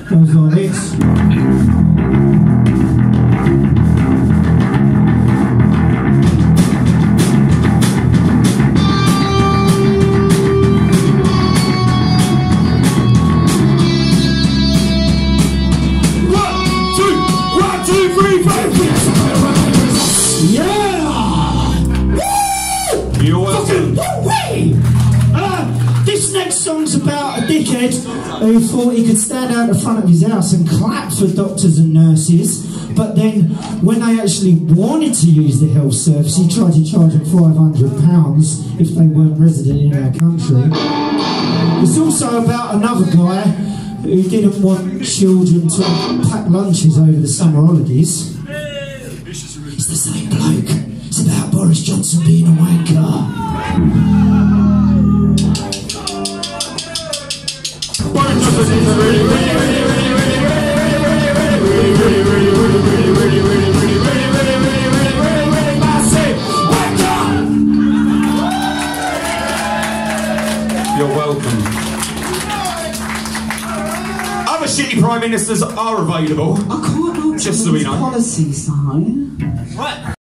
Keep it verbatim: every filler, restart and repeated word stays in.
Goes like this. Uh, this next song's about a dickhead who thought he could stand out the front of his house and clap for doctors and nurses, but then when they actually wanted to use the health service, he tried to charge them five hundred pounds if they weren't resident in our country. It's also about another guy who didn't want children to pack lunches over the summer holidays. It's the same bloke. It's about Boris Johnson being a wanker. Boris Johnson is a really, really, really, really, really, really, really, really, really, really, really, really, really, really, really, really, really, really massive wanker! You're welcome. Other shitty prime ministers are available. I can't answer just so we know. Policies, though. What?